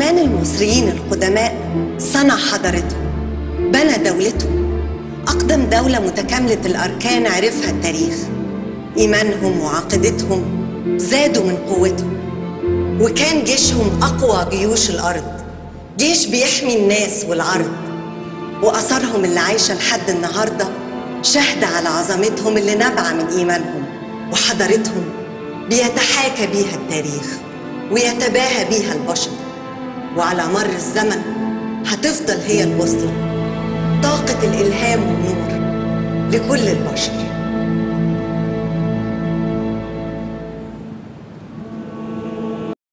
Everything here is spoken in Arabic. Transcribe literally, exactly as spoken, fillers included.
إيمان المصريين القدماء صنع حضارتهم، بنى دولتهم، أقدم دولة متكاملة الأركان عرفها التاريخ. إيمانهم وعقيدتهم زادوا من قوتهم، وكان جيشهم أقوى جيوش الأرض، جيش بيحمي الناس والعرض. وأثرهم اللي عايشة لحد النهاردة شهد على عظمتهم اللي نابعة من إيمانهم وحضارتهم، بيتحاكى بيها التاريخ ويتباهى بيها البشر. وعلى مر الزمن هتفضل هي البوصلة، طاقة الإلهام والنور لكل البشر.